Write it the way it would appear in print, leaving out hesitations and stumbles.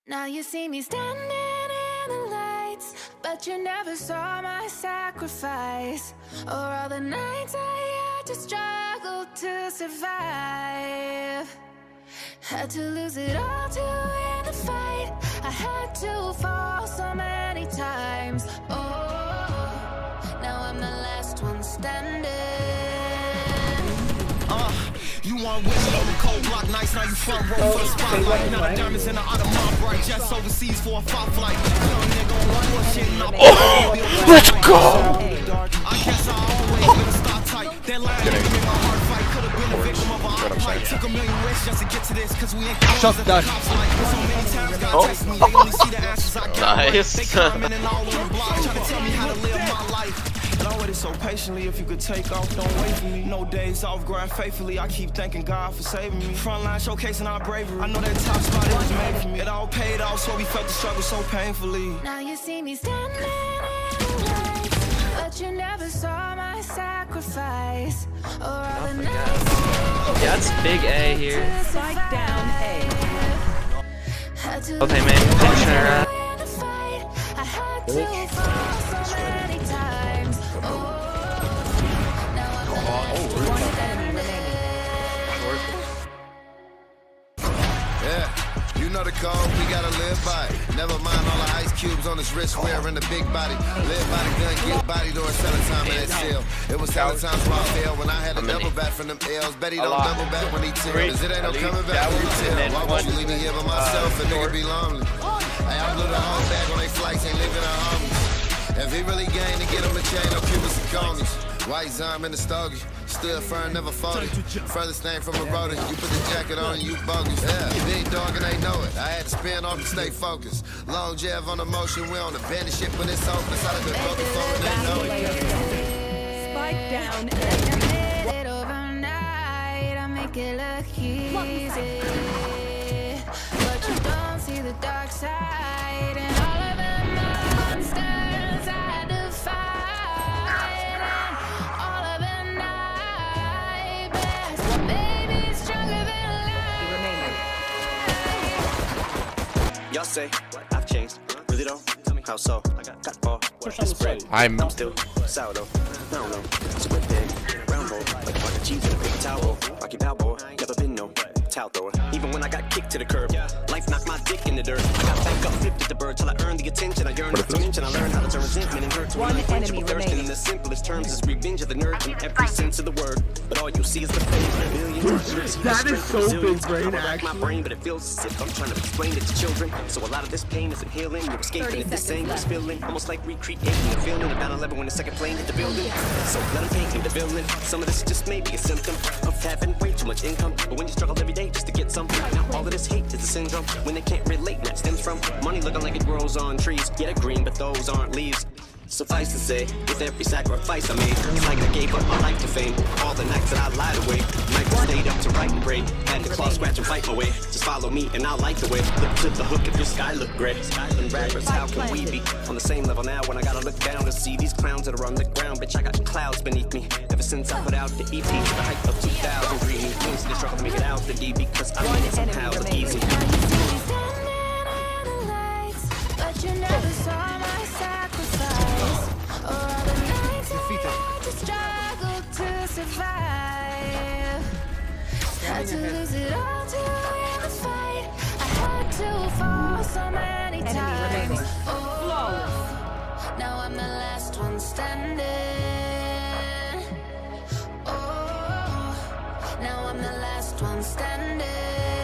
Now you see me standing in the lights, but you never saw my sacrifice, or all the nights I had to struggle to survive. Had to lose it all to win the fight. I had to fall so many times. Oh, now I'm the last one standing. You want women on the cold block nights, now you front row for the spotlight. Now the diamonds in the Audemars bright, jets overseas for a pop flight. Young nigga on one more shit and I'll let's go! I guess I always gonna start tight. That line made my heart fight. Could have been a victim of a heart fight. Took a million risks just to get to this, cause we ain't close at the cops like. So many times God test me, they only see the ashes I got. They commenting all on the block, trying to tell me how to live my life. And I waited so patiently, if you could take off, don't wait for me. No days off, grind faithfully, I keep thanking God for saving me. Frontline showcasing our bravery, I know that top spot, it was made for me. It all paid off, so we felt the struggle so painfully. Now you see me standing in the lights, but you never saw my sacrifice, or all the nights. Yeah, that's big A here. Spike down A. Okay, man. Finish her. I had to fall so many times. Yeah, you know the code, we gotta live by it. Never mind all the ice cubes on his wrist wearing the big body. Live by the gun, get body during selling time in that cell. It was selling times when I failed, when I had a double back from them L's. Bet he don't double back when he tells. It ain't no coming back when you tell. Why would you leave me here by myself? A nigga be lonely. Hey, I blew the whole bag on they flights, ain't living our homies. If he really gained to get him a chain, no Cubans and conies. White Zime in the stogie, still firm, never folded. Furthest thing from a rotor, you put the jacket on and you bogus. Yeah, big dog and they know it. I had to spin off to stay focused. Long jab on the motion, we on the bend shit when it's open. It's out of the book before they know it. Spike down. I it overnight, I make it look easy, but you don't see the dark side and all of the monsters I defied, and all of the nightmares. Baby, it's stronger than life. Y'all say I've changed, really though? Tell me how so? I got ball, spread. I'm still sourdough. I don't know. Squid egg, round hole, like fucking cheese in a paper towel. Rocky Balboa, never been no towel thrower. Even when I got kicked to the curb, life knocked my dick in the dirt. I got back up, flipped at the bird till I earned the attention. I yearned to mention. I learned how to turn resentment and hurt to one enemy remaining. In the simplest terms is revenge of the nerd in every sense of the word. But all you see is the fake. That is so big brain action. My brain, but it feels as if I'm trying to explain it to children. So a lot of this pain isn't healing. You're escaping it. This anger is feeling almost like recreating the feeling of 9/11 when the second plane hit the building. So let them paint me the villain. Some of this just may be a symptom of having way too much income. But when you struggle every day just to get something, now all of this hate is a syndrome. When they can't relate, and that stems from money looking like it grows on trees. Yeah, they're green, but those aren't leaves. Suffice to say, with every sacrifice I made, it's like I gave up my life to fame. All the nights that I lied away, nights I stayed up to write and pray. Had to claw, scratch, and fight my way. Just follow me and I'll light the way. Look to the hook if your sky look gray. And rappers, how can we be on the same level now when I gotta look down to see these clowns that are on the ground? Bitch, I got clouds beneath me. Ever since I put out the EP to the height of 2000, dreaming things to struggle to make it out the D because I made it somehow look easy. But you never saw my sacrifice, or all the nights I had to struggle to survive. Had to lose it all to win the fight. I had to fall so many times. Oh, now I'm the last one standing. Oh, now I'm the last one standing.